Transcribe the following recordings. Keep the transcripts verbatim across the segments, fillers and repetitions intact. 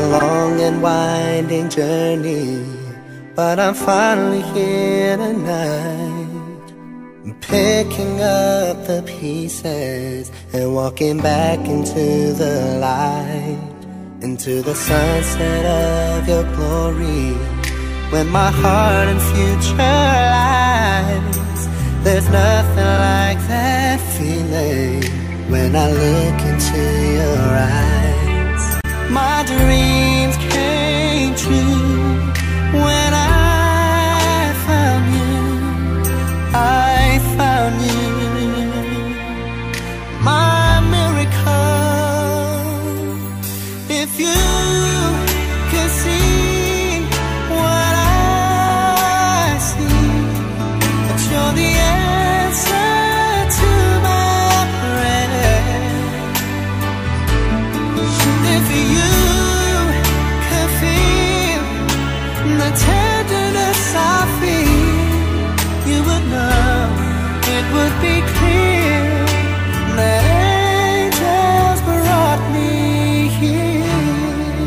long and winding journey, but I'm finally here tonight. I'm picking up the pieces and walking back into the light, into the sunset of your glory. When my heart and future lies, there's nothing like that feeling when I look into your eyes. My dreams came true when I found you. I found you, my miracle. If you could see what I see, that you're the answer to my prayer. If you could feel the tenderness I feel, you would know, it would be clear that angels brought me here.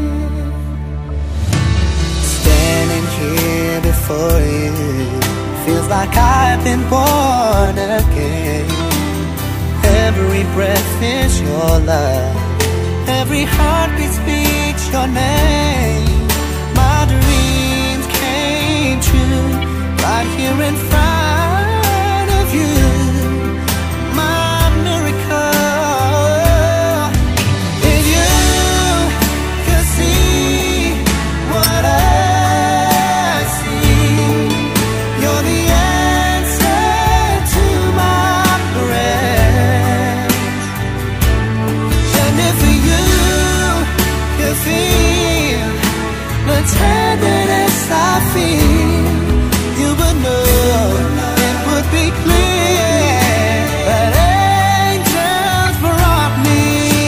Standing here before you feels like I've been born again. Every breath is your love, every heartbeat speaks your name. My dreams came true right here in front of you, my miracle. If you could see what I see, you're the answer to my prayers. And if you could feel the tenderness I feel, you would know, it would be clear that angels brought me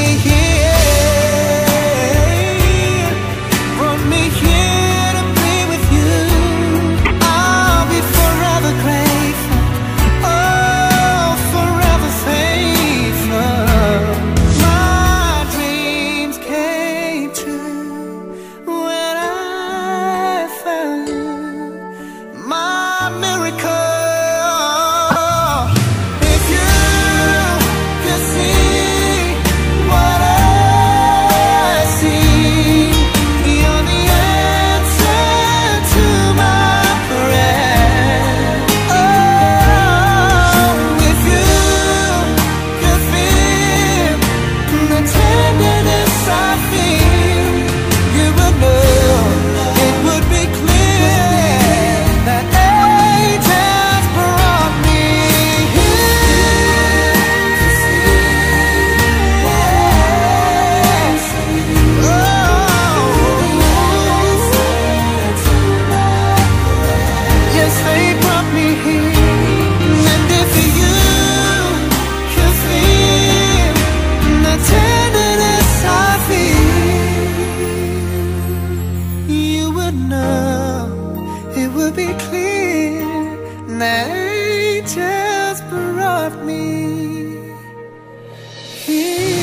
here, brought me here to be with you. I'll be forever grateful, oh, forever faithful. My dreams came true when I found you, my miracle. If you could see what I see, you're the answer to my prayer. Oh, if you could feel the tenderness I feel, you would know, it would be clear that angels brought me here. Oh, yes, they brought me here. And if you could feel the tenderness I feel, you would know, it would be clear that angels brought me here.